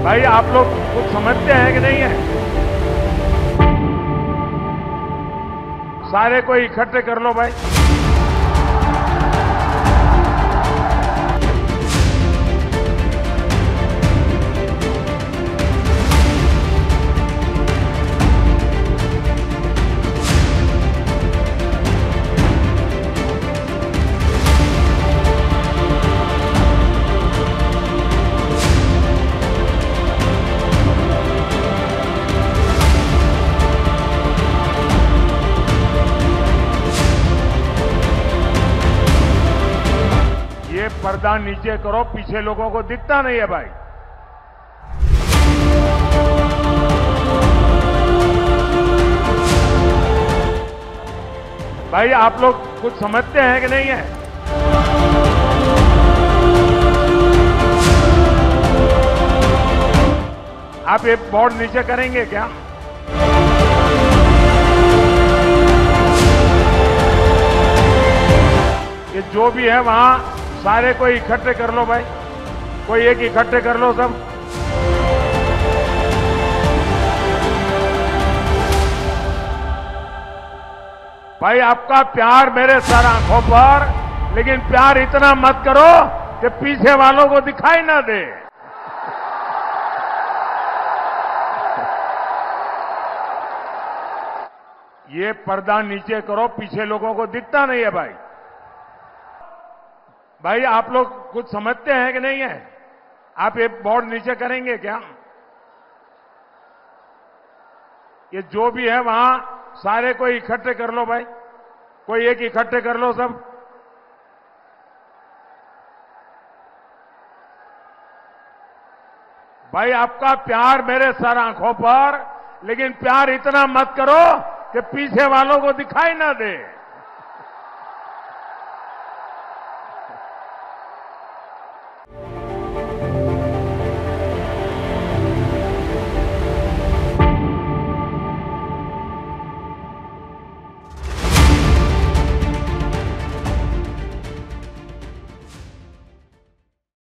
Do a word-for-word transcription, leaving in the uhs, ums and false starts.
भाई आप लोग कुछ समझते हैं कि नहीं है? सारे को इकट्ठे कर लो भाई। ये पर्दा नीचे करो, पीछे लोगों को दिखता नहीं है भाई। भाई आप लोग कुछ समझते हैं कि नहीं है? आप ये बोर्ड नीचे करेंगे क्या? ये जो भी है वहां सारे को इकट्ठे कर लो भाई। कोई एक इकट्ठे कर लो सब। भाई आपका प्यार मेरे सर आंखों पर, लेकिन प्यार इतना मत करो कि पीछे वालों को दिखाई ना दे। ये पर्दा नीचे करो, पीछे लोगों को दिखता नहीं है भाई। भाई आप लोग कुछ समझते हैं कि नहीं है? आप ये बोर्ड नीचे करेंगे क्या? ये जो भी है वहां सारे को इकट्ठे कर लो भाई। कोई एक इकट्ठे कर लो सब। भाई आपका प्यार मेरे सर आंखों पर, लेकिन प्यार इतना मत करो कि पीछे वालों को दिखाई ना दे।